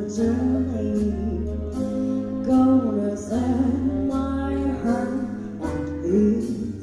journey, gonna set my heart at peace,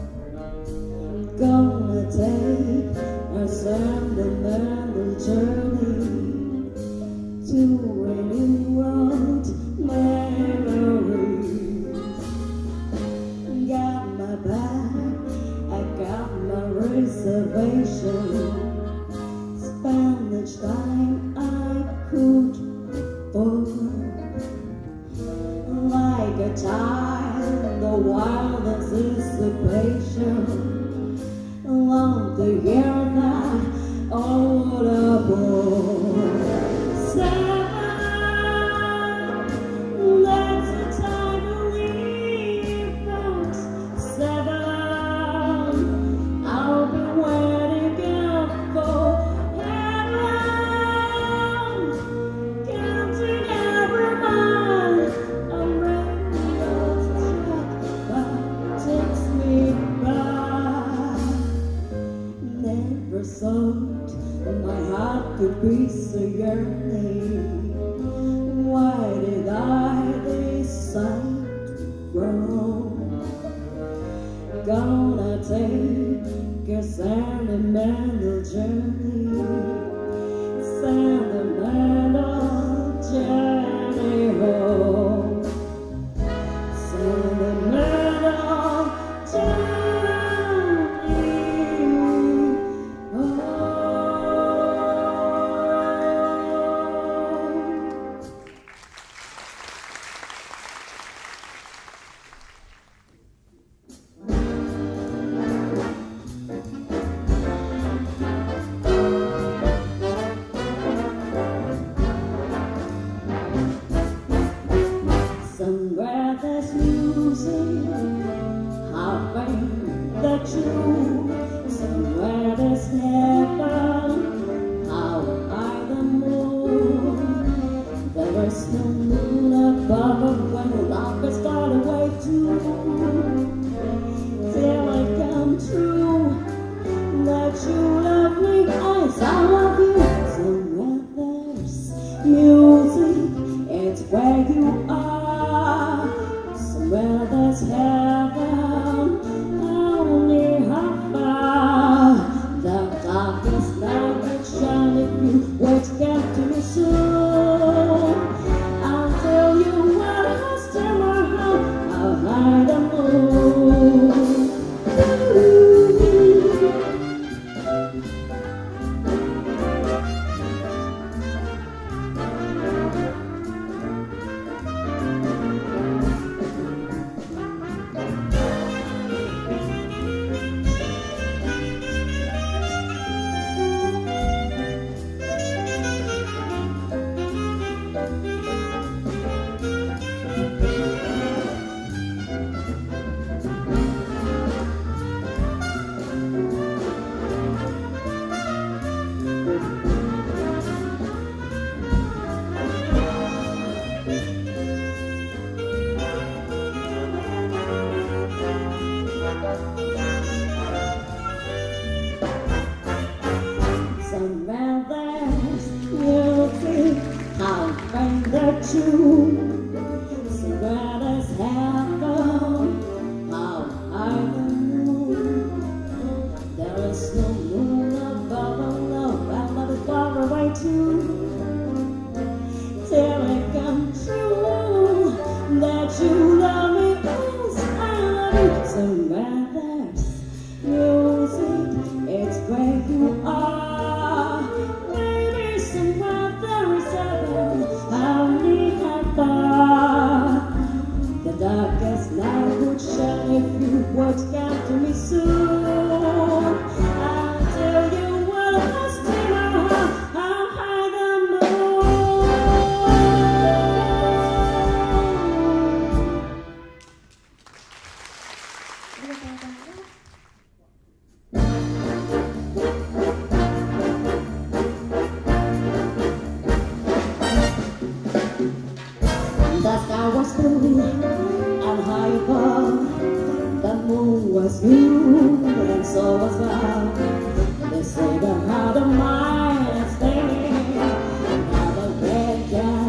gonna take a sentimental journey to a new world memories. Got my bag, I got my reservation, spend each time I could afford. Like a child, the wild anticipation, long to hear that old aboard. Seven, that's the time to leave, folks. Seven, I'll be waiting up for heaven, counting every mile. I'm ready to track that takes me back. Never thought my heart could be so yearning. Why did I decide to grow? Gonna take a sentimental journey, sentimental journey home, sentimental journey home. Somewhere there's music, how faint the truth. Somewhere there's heaven, how high the moon. There is no moon above when love is far away too. Till it come true that you love me as I love you. Somewhere there's music, it's where you are. Somewhere there's heaven, how near, how far. The darkest night will shine if you wait to get to me soon. I'll tell you what has to my heart, how high the moon. Somewhere there's music, how faint the truth. Somewhere there's heaven, how high the moon. There is no moon above and love, and love is far away too. Till it comes true that you love me as I love you. Somewhere there's music, it's where you are. The darkest night would shine if you would come to me soon. I'll tell you what has to my heart, how high the The sky was blue and high above. The moon was blue and so was I. They say the heart of mine is there. Now the red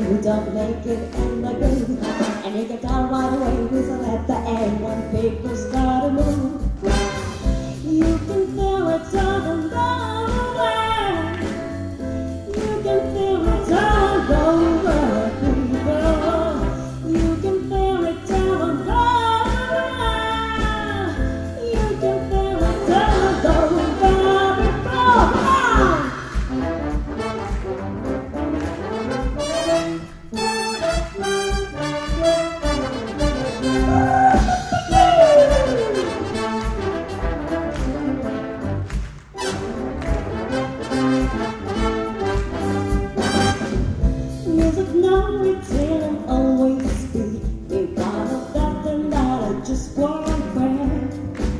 who don't make it in the groove. And you can tell right away who's at the end when people start to move. You can feel it all over. You can feel it all over, people. You can feel it all over. You can feel it all over, people. Music now it will always be one of that and that I just won't forget.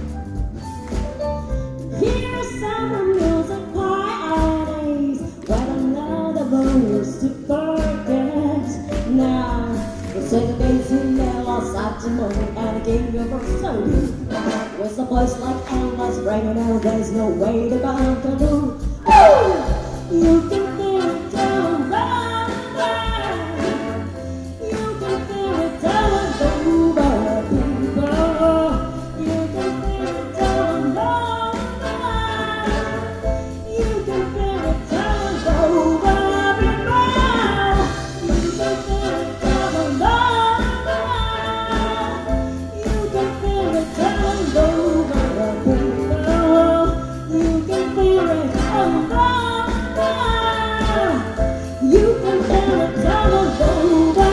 Here's summer music parties when I know the words to forget. Now it's the days you never start to move and give your first soul. With a voice like endless rain, now there's no way to go to do. You can feel it down right. You can feel it all over, people. You can feel it all over. You can feel it all over, people. You can feel it all over. You can feel it all over, people. You can feel it all over. You can feel it all over,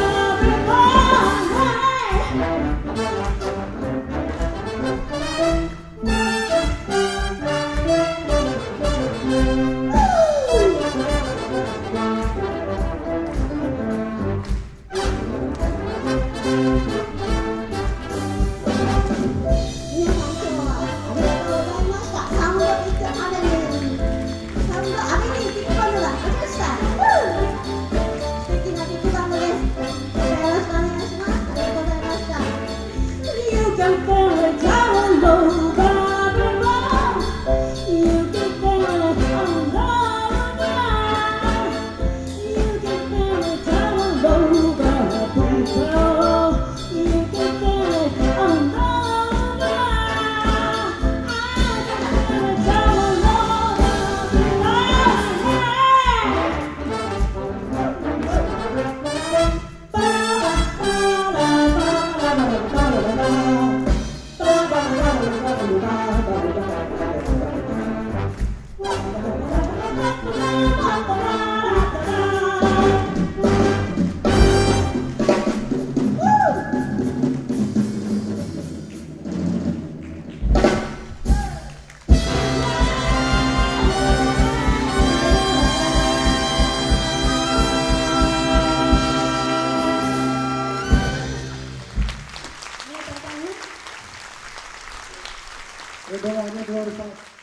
You can feel it all over, you can feel it all over. You can feel it all over, people. You can feel it all over. I can feel it all Berdoa, berdoa.